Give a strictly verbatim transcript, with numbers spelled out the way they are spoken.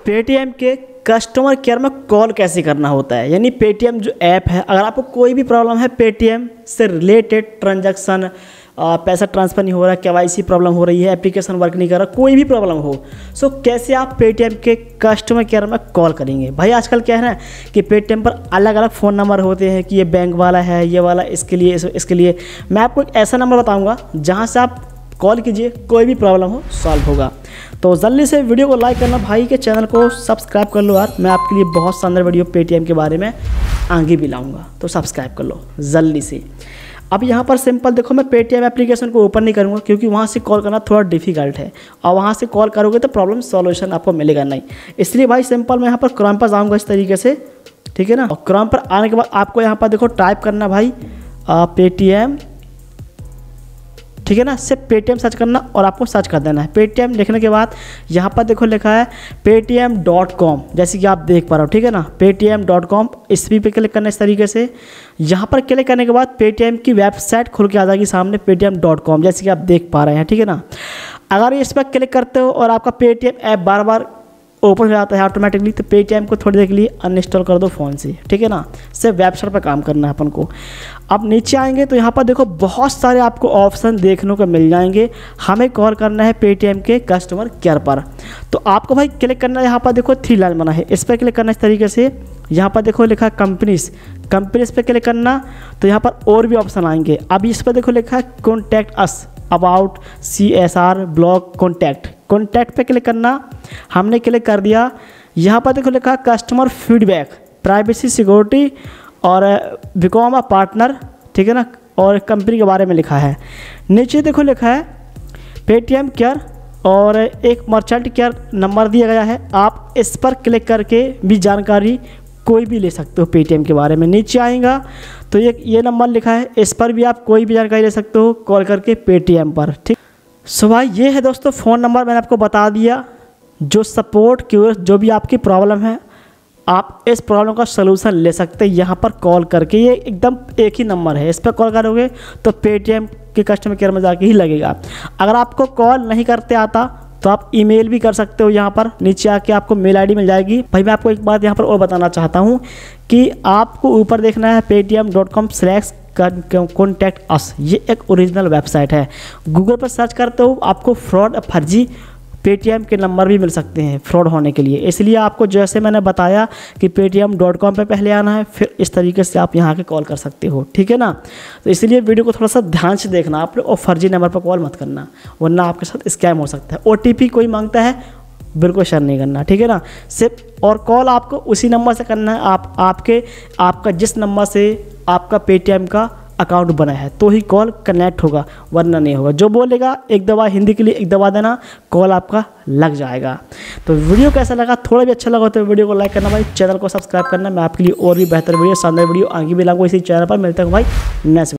Paytm के customer care में call कैसे करना होता है, यानी पेटीएम जो ऐप है, अगर आपको कोई भी प्रॉब्लम है पेटीएम से रिलेटेड, ट्रांजैक्शन, पैसा ट्रांसफ़र नहीं हो रहा, केवाईसी प्रॉब्लम हो रही है, एप्लीकेशन वर्क नहीं कर रहा, कोई भी प्रॉब्लम हो, सो कैसे आप पेटीएम के कस्टमर केयर में कॉल करेंगे। भाई आजकल क्या है ना कि पेटीएम पर अलग अलग फ़ोन नंबर होते हैं कि ये बैंक वाला है, ये वाला इसके लिए इसके लिए मैं आपको एक ऐसा नंबर बताऊँगा जहाँ से आप कॉल कीजिए, कोई भी प्रॉब्लम हो सॉल्व होगा। तो जल्दी से वीडियो को लाइक करना, भाई के चैनल को सब्सक्राइब कर लो यार, मैं आपके लिए बहुत शानदार वीडियो पेटीएम के बारे में आगे भी लाऊंगा, तो सब्सक्राइब कर लो जल्दी से। अब यहाँ पर सिंपल देखो, मैं पेटीएम एप्लीकेशन को ओपन नहीं करूँगा क्योंकि वहाँ से कॉल करना थोड़ा डिफिकल्ट है और वहाँ से कॉल करोगे तो प्रॉब्लम सॉल्यूशन आपको मिलेगा नहीं, इसलिए भाई सिंपल मैं यहाँ पर क्रोम पर जाऊँगा इस तरीके से, ठीक है ना। और क्रोम पर आने के बाद आपको यहाँ पर देखो टाइप करना भाई पेटीएम, ठीक है ना, सिर्फ पेटीएम सर्च करना और आपको सर्च कर देना है। पेटीएम लिखने के बाद यहाँ पर देखो लिखा है पेटीएम डॉट कॉम, जैसे कि आप देख पा रहे हो, ठीक है ना, पेटीएम डॉट कॉम, इस भी पे क्लिक करना इस तरीके से। यहाँ पर क्लिक करने के बाद पेटीएम की वेबसाइट खुल के आ जाएगी सामने, पेटीएम डॉट कॉम, जैसे कि आप देख पा रहे हैं, ठीक है ना। अगर इस पर क्लिक करते हो और आपका पेटीएम ऐप बार बार ओपन हो जाता है ऑटोमेटिकली, तो पेटीएम को थोड़ी देर के लिए अनइंस्टॉल कर दो फ़ोन से, ठीक है ना, सिर्फ वेबसाइट पर काम करना है अपन को। अब नीचे आएंगे तो यहाँ पर देखो बहुत सारे आपको ऑप्शन देखने को मिल जाएंगे, हमें कॉल करना है पेटीएम के कस्टमर केयर पर। तो आपको भाई क्लिक करना है, यहाँ पर देखो थ्री लाइन बना है, इस पर क्लिक करना इस तरीके से। यहाँ पर देखो लिखा है कंपनीज, कंपनीज पे क्लिक करना, तो यहाँ पर और भी ऑप्शन आएंगे। अब इस पर देखो लिखा है contact us, about, C S R, blog, contact, contact पे क्लिक करना, हमने क्लिक कर दिया। यहाँ पर देखो लिखा है कस्टमर फीडबैक, प्राइवेसी, सिक्योरिटी और बिकॉम अ पार्टनर, ठीक है ना, और कंपनी के बारे में लिखा है। नीचे देखो लिखा है पेटीएम केयर और एक मर्चेंट केयर नंबर दिया गया है, आप इस पर क्लिक करके भी जानकारी कोई भी ले सकते हो पेटीएम के बारे में। नीचे आएगा तो ये ये नंबर लिखा है, इस पर भी आप कोई भी जानकारी ले सकते हो कॉल करके पेटीएम पर, ठीक। सो भाई ये है दोस्तों फ़ोन नंबर, मैंने आपको बता दिया, जो सपोर्ट क्यूर जो भी आपकी प्रॉब्लम है, आप इस प्रॉब्लम का सलूशन ले सकते हैं यहाँ पर कॉल करके। ये एकदम एक ही नंबर है, इस पर कॉल करोगे तो पेटीएम के कस्टमर केयर में जाके ही लगेगा। अगर आपको कॉल नहीं करते आता तो आप ईमेल भी कर सकते हो, यहाँ पर नीचे आके आपको मेल आईडी मिल जाएगी। भाई मैं आपको एक बात यहाँ पर और बताना चाहता हूँ कि आपको ऊपर देखना है Paytm dot com slash contact us, ये एक ओरिजिनल वेबसाइट है। गूगल पर सर्च करते हो आपको फ्रॉड, फर्जी पेटीएम के नंबर भी मिल सकते हैं फ्रॉड होने के लिए, इसलिए आपको जैसे मैंने बताया कि पेटीएम डॉट कॉम पर पहले आना है, फिर इस तरीके से आप यहाँ के कॉल कर सकते हो, ठीक है ना। तो इसलिए वीडियो को थोड़ा सा ध्यान से देखना आप लोग और फर्जी नंबर पर कॉल मत करना, वरना आपके साथ स्कैम हो सकता है। ओटीपी कोई मांगता है, बिल्कुल शेयर नहीं करना, ठीक है ना। सिर्फ और कॉल आपको उसी नंबर से करना है, आप आपके आपका जिस नंबर से आपका पेटीएम का अकाउंट बना है तो ही कॉल कनेक्ट होगा, वरना नहीं होगा। जो बोलेगा एक दबा हिंदी के लिए एक दबा देना, कॉल आपका लग जाएगा। तो वीडियो कैसा लगा, थोड़ा भी अच्छा लगा तो वीडियो को लाइक करना भाई, चैनल को सब्सक्राइब करना। मैं आपके लिए और भी बेहतर वीडियो, शानदार वीडियो आगे भी लाऊंगा इसी चैनल पर। मिलता हूँ भाई नेक्स्ट।